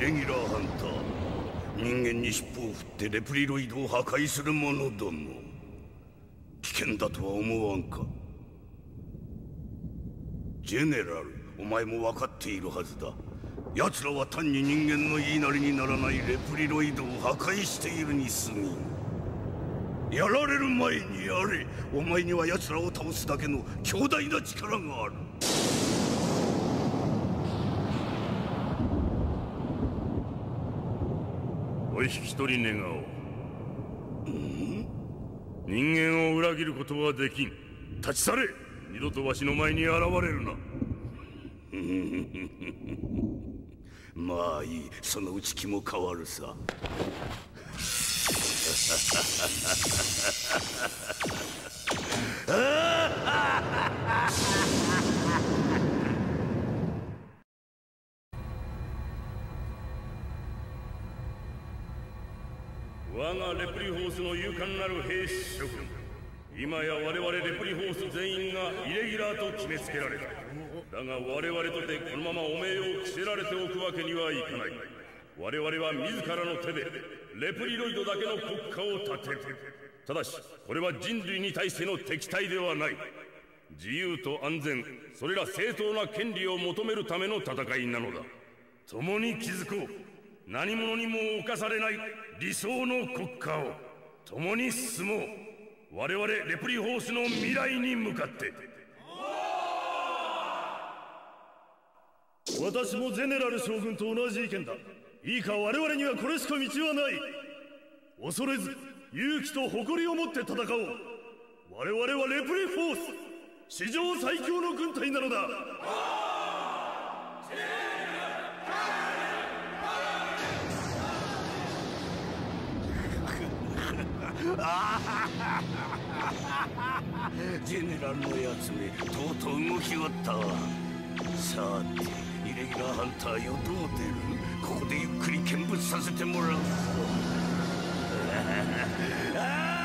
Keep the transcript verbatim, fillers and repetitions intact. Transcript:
レギュラーハンター、人間に尻尾を振ってレプリロイドを破壊する者ども、危険だとは思わんか。ジェネラル、お前も分かっているはずだ。奴らは単に人間の言いなりにならないレプリロイドを破壊しているに過ぎん。やられる前にやれ。お前には奴らを倒すだけの強大な力がある。 お引き取り願おう。 ん？ 人間を裏切ることはできん。立ち去れ。二度とわしの前に現れるな。 まあいい、そのうち気も変わるさ。 我がレプリホースの勇敢なる兵士諸君、今や我々レプリホース全員がイレギュラーと決めつけられた。だが我々とてこのまま汚名を着せられておくわけにはいかない。我々は自らの手でレプリロイドだけの国家を立てる。ただしこれは人類に対しての敵対ではない。自由と安全、それら正当な権利を求めるための戦いなのだ。共に築こう。何者にも侵されない理想の国家を共に進もう。我々レプリホースの未来に向かって。 私もゼネラル将軍と同じ意見だ。いいか、我々にはこれしか道はない。恐れず勇気と誇りを持って戦おう。我々はレプリフォース、史上最強の軍隊なのだ。 ジェネラルのやつめ、とうとう動きおったわ。さて、イレギュラーハンターよ、どう出る？ここでゆっくり見物させてもらうぞ。